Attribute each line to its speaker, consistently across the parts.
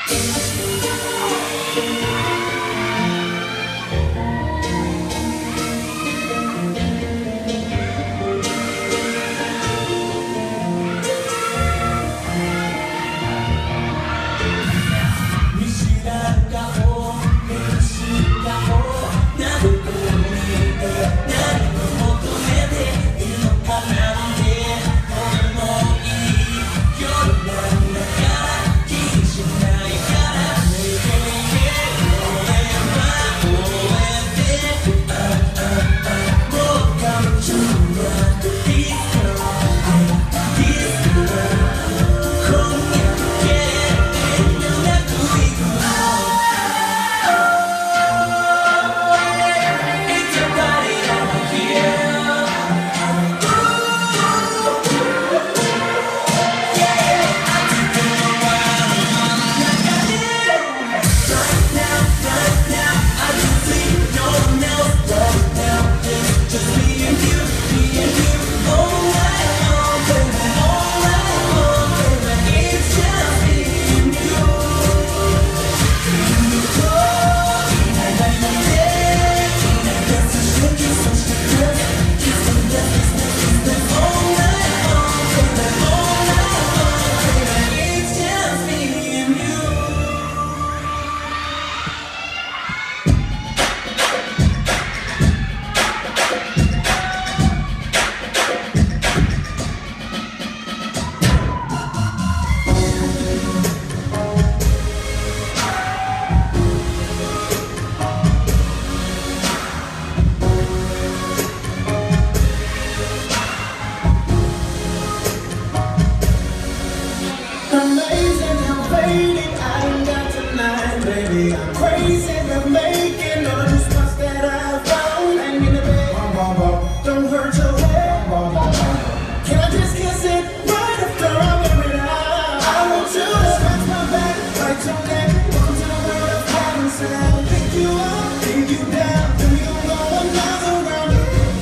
Speaker 1: Amazing how fading I done got tonight, baby. I'm crazy for making all the spots that I found. And in the bed, don't hurt your head. Can I just kiss it right after I'm married out? I want you to scratch my back, bite your neck. Welcome to the world of heaven, so I'll pick you up, take you down, then we gon' go another round.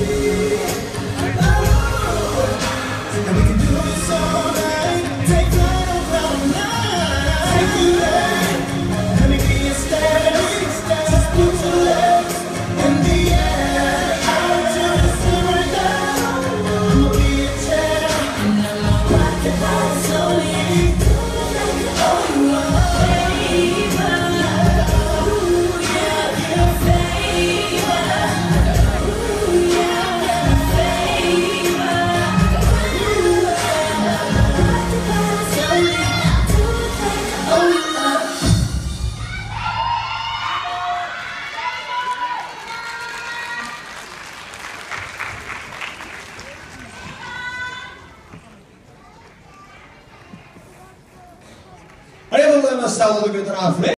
Speaker 1: And we can do this all night. Take let me be a steady, just put your legs in the air. I want you to sit right down. I'ma be a chair, and I'ma rock your body slowly. Oh, you are my favor. Ooh, yeah, your favor. Ooh, yeah, your favor. Ooh, yeah, I'ma rock your body slowly. Oh, you
Speaker 2: ありがとうございました。お届けいただきます。